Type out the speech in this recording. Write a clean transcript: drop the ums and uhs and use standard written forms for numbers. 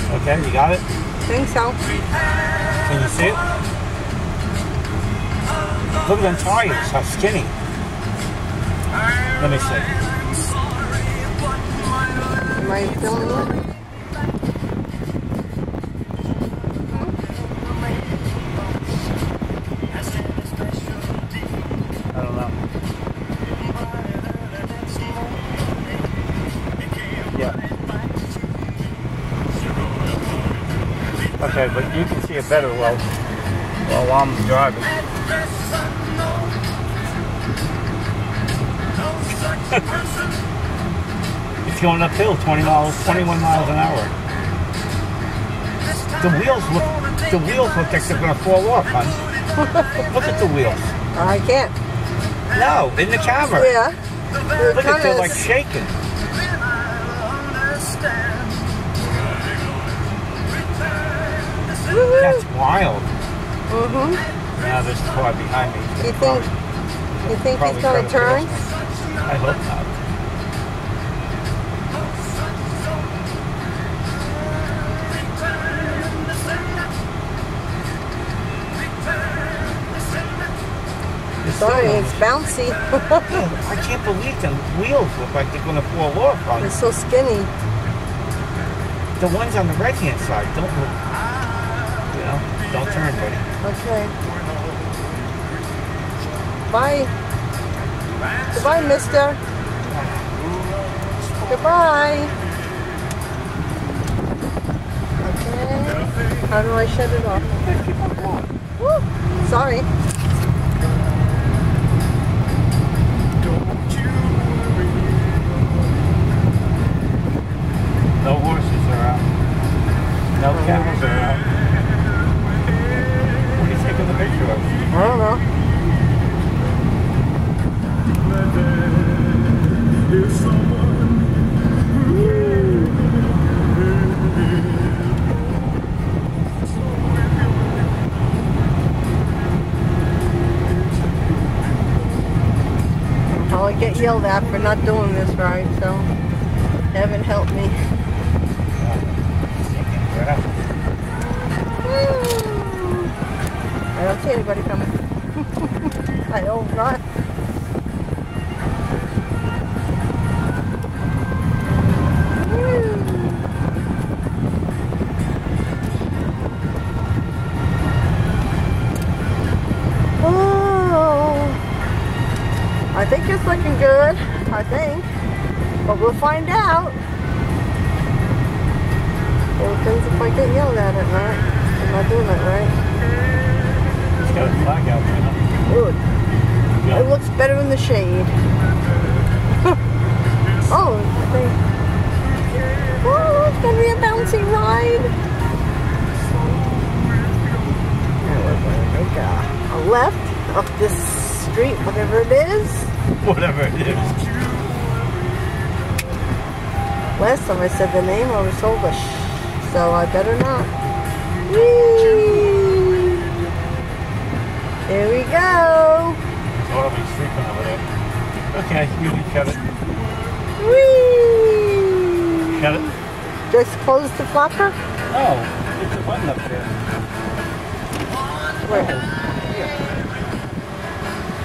Okay, you got it? Think so. Can you see it? Look at them tires, how skinny. Let me see. Am I filming it? I don't know. Yeah. Okay, but you can see it better while I'm driving. It's going uphill 21 miles an hour. The wheels look like they're gonna fall off, hon. Look at the wheels. I can't. No, in the camera. Yeah. Look at they're like shaking. That's wild. Now there's a car behind me. You think he's gonna turn? I hope not. Sorry, it's bouncy. I can't believe the wheels look like they're gonna fall off. They're so skinny. The ones on the right-hand side don't look, you know, don't turn, buddy. Okay. Bye. Goodbye, mister. Goodbye. Okay. How do I shut it off? Woo. Sorry. No horses are out. No camels are out. What are you taking the picture of? I don't know. I'll get yelled at for not doing this right, so heaven help me. I don't see anybody coming. I hope not. I think it's looking good, I think, but we'll find out. Well, it depends if I get yelled at it, right? Am I doing it right? It's got a flag out there, huh? Good. Yeah. It looks better in the shade. Oh, I think. Oh, it's going to be a bouncy ride. Now we're going to make a left up this street, whatever it is. Whatever it is. Last time I said the name, I was told a shh, so I better not. Whee! There we go. Oh, I'll be sleeping over there. Okay, you can cut it. Whee! Cut it. Just close the flapper? No, it's a button up there. Where?